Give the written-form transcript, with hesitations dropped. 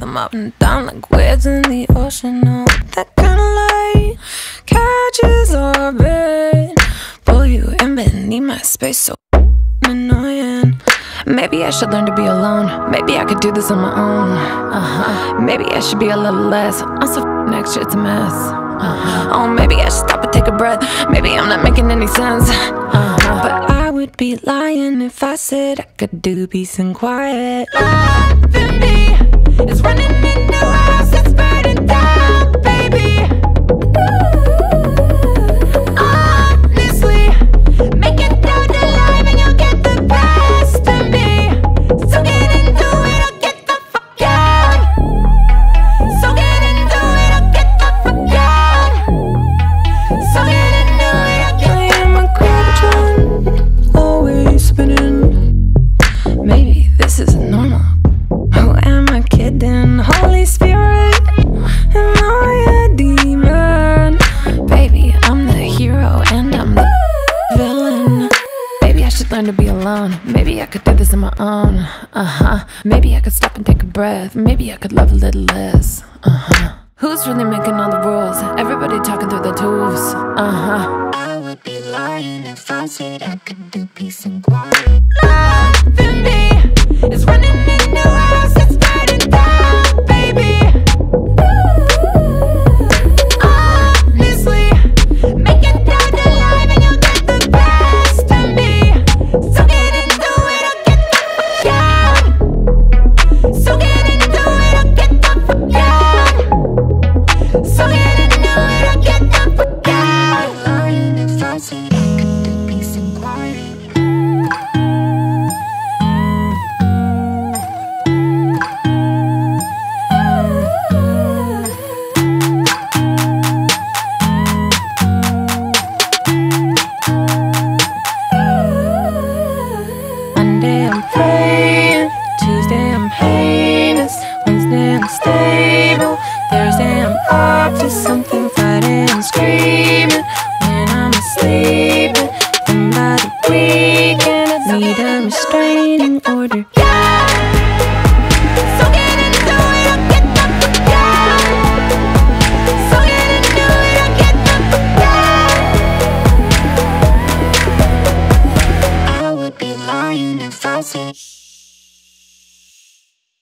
them up and down like waves in the ocean. Oh, that kind of light catches orbit, pull you in beneath my space, so annoying. Maybe I should learn to be alone. Maybe I could do this on my own. Maybe I should be a little less. I'm so next shit's a mess. Oh, maybe I should stop and take a breath. Maybe I'm not making any sense. But I would be lying if I said I could do peace and quiet. Love in me is running into a house that's burning down, baby. Honestly, make it down to life and you'll get the best of me. So get into it or get the fuck out. So get into it or get the fuck out. So get into it or get the fuck out. Always spinning. Maybe this isn't normal. Who am I kidding? Holy Spirit, am I a demon? Baby, I'm the hero and I'm the villain. Maybe I should learn to be alone. Maybe I could do this on my own. Maybe I could stop and take a breath. Maybe I could love a little less. Who's really making all the rules? Everybody talking through the tubes. I would be lying if I said I could do peace and quiet. Love in me is running in